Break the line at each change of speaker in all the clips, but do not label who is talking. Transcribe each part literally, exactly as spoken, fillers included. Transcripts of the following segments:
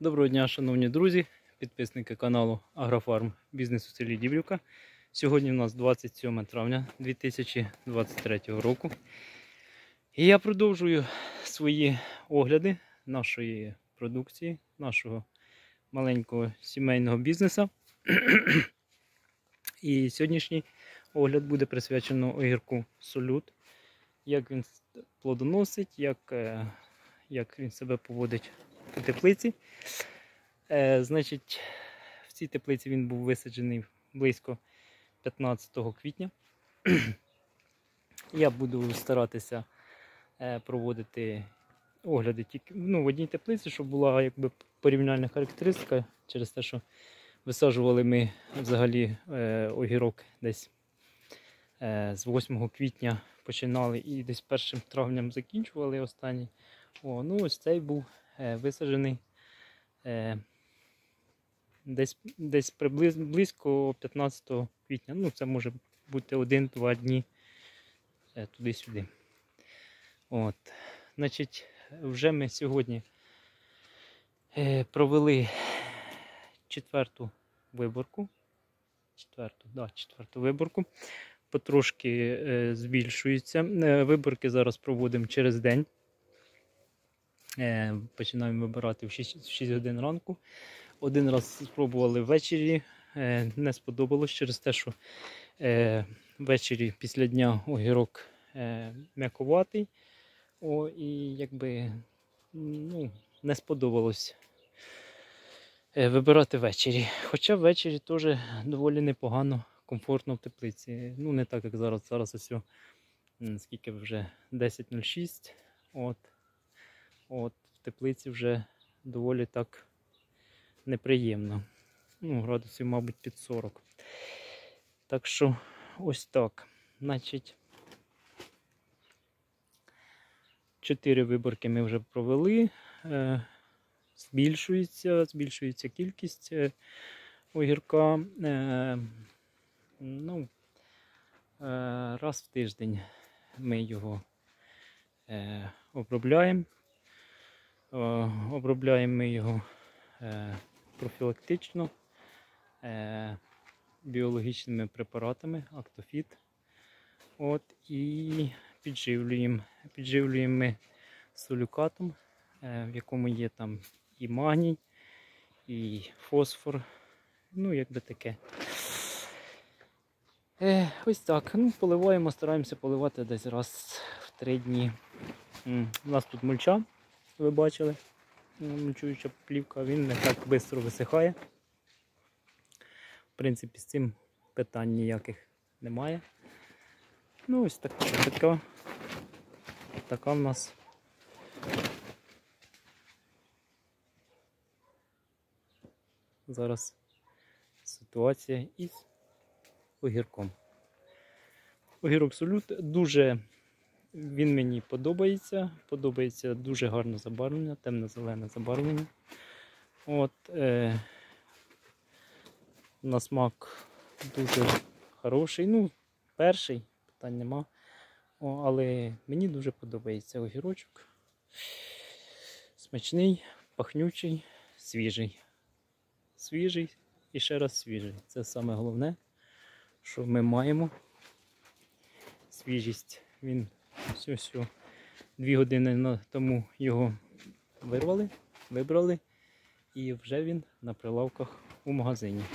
Доброго дня, шановні друзі, підписники каналу Агрофарм Бізнес у селі Дібрівка. Сьогодні у нас двадцять сьоме травня дві тисячі двадцять третього року. І я продовжую свої огляди нашої продукції, нашого маленького сімейного бізнесу. І сьогоднішній огляд буде присвячено огірку Солют. Як він плодоносить, як, як він себе поводить у теплиці. Е, значить, в цій теплиці він був висаджений близько п'ятнадцятого квітня. Я буду старатися е, проводити огляди тільки ну, в одній теплиці, щоб була якби порівняльна характеристика, через те, що висаджували ми взагалі е, огірок десь е, з восьмого квітня починали і десь першим травнем закінчували останній. О, ну ось цей був е, висаджений е, десь, десь приблизно близько п'ятнадцятого квітня. Ну, це може бути один-два дні е, туди-сюди. От, значить, вже ми сьогодні е, провели четверту виборку. Четверту, да, четверту виборку. Потрошки е, збільшується. Е, виборки зараз проводимо через день. Е, починаємо вибирати в шість годин ранку. Один раз спробували ввечері, е, не сподобалось через те, що е, ввечері після дня огірок е, м'яковатий. О, і якби ну, не сподобалось е, вибирати ввечері. Хоча ввечері теж доволі непогано, комфортно в теплиці. Ну не так як зараз. Зараз ось скільки вже десять нуль шість. От. От, в теплиці вже доволі так неприємно. Ну, градусів, мабуть, під сорок. Так що, ось так. Значить, чотири виборки ми вже провели. Е, збільшується, збільшується кількість е, огірка. Е, ну, е, раз в тиждень ми його е, обробляємо. Обробляємо ми його е, профілактично е, біологічними препаратами, Актофіт. От, і підживлюємо. Підживлюємо ми солюкатом, е, в якому є там і магній, і фосфор. Ну, якби таке. Е, ось так. Ну, поливаємо, стараємося поливати десь раз в три дні. У нас тут мульча. Ви бачили, мульчуюча плівка, він не так швидко висихає. В принципі, з цим питань ніяких немає. Ну, ось так, така, така в нас зараз ситуація із огірком. Огірок Солют дуже... Він мені подобається, подобається дуже гарне забарвлення, темно-зелене забарвлення. От, е, на смак дуже хороший, ну, перший, питань нема. О, але мені дуже подобається огірочок. Смачний, пахнючий, свіжий. Свіжий і ще раз свіжий. Це саме головне, що ми маємо. Свіжість. Він все-все. Дві години тому його вирвали, вибрали, і вже він на прилавках у магазині.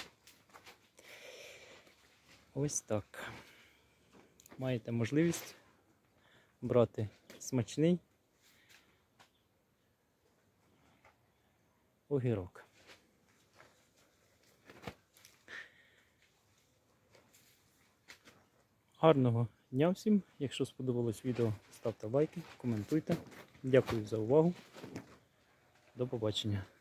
Ось так. Маєте можливість брати смачний огірок. Гарного дня всім. Якщо сподобалось відео, ставте лайки, коментуйте. Дякую за увагу. До побачення.